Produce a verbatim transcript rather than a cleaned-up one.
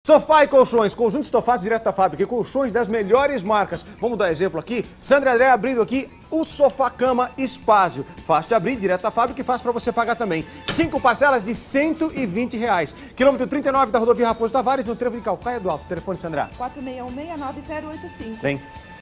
Sofá e colchões, conjuntos estofados direto da fábrica, e colchões das melhores marcas. Vamos dar exemplo aqui. Sandra André abrindo aqui o sofá-cama Espásio. Fácil de abrir, direto da fábrica e fácil para você pagar também. Cinco parcelas de cento e vinte reais. Quilômetro trinta e nove da rodovia Raposo Tavares, no trevo de Calcaia do Alto. Telefone, Sandra. quatro seis um seis, nove zero oito cinco. Vem.